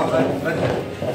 واحد بدل.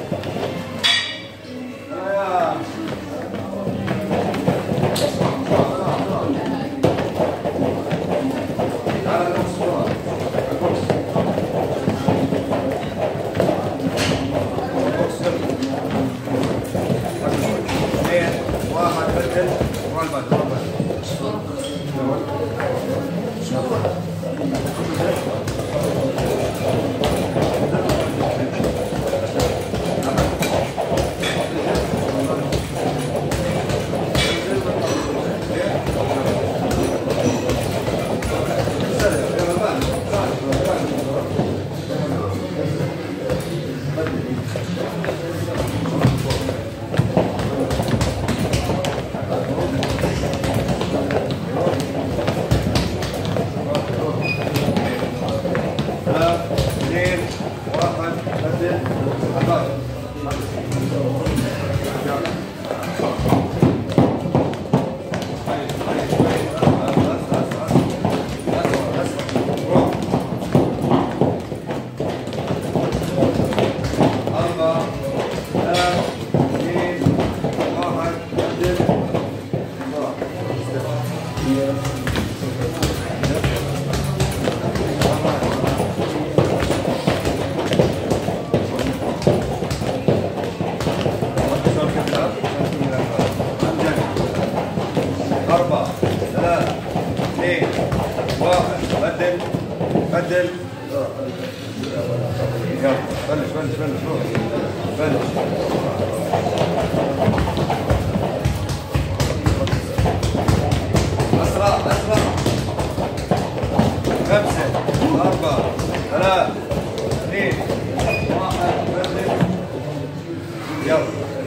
بدل. يلا بلش. أسرع. 5 4 3 2 1 بدل. يلا.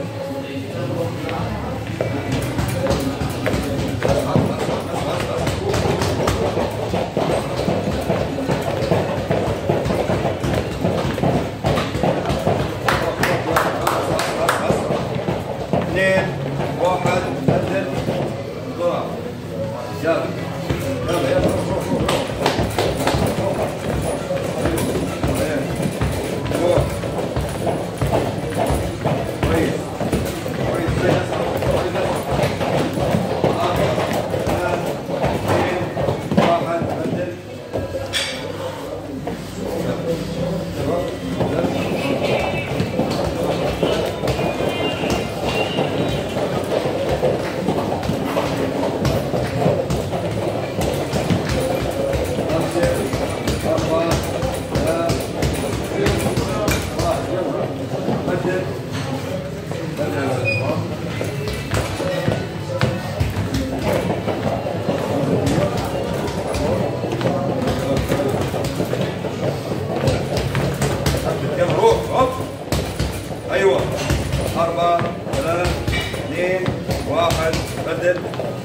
ايوه 4 3 2 1 بدل.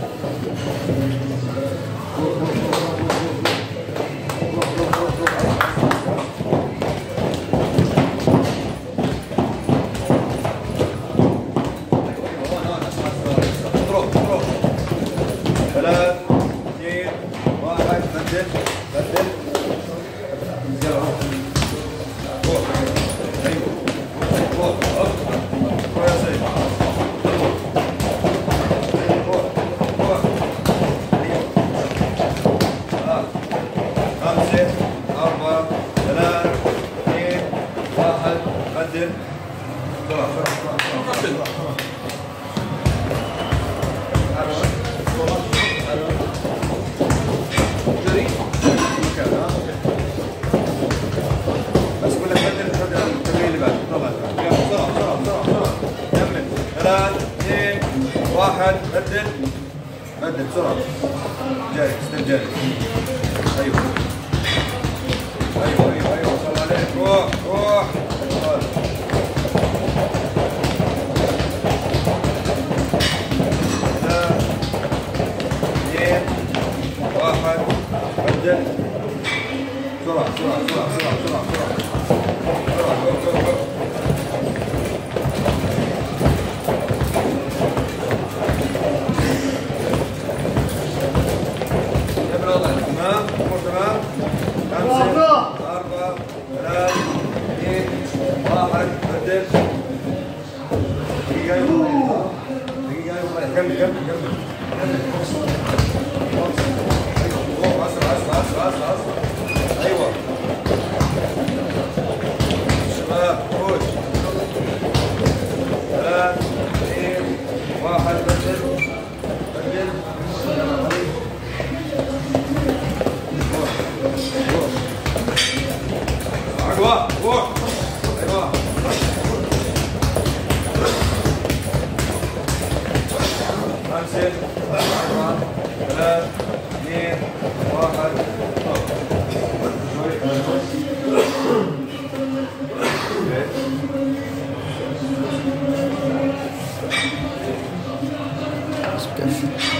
بس كل بدل التمرين اللي بعده. طبعا بسرعة كمل. 3 2 1 بدل بسرعة. جاي استرجاع. ايوه صل عليك. روح 2 1 بدل. بسرعة تمام. 5 4 3 2 كمل كمل كمل. ايوه اسرع اسرع اسرع اسرع اسرع. ايوه شباب خش. 3 2 1 بدل بدل. روح روح. ايوه 5 4 3 2 1 It's perfect.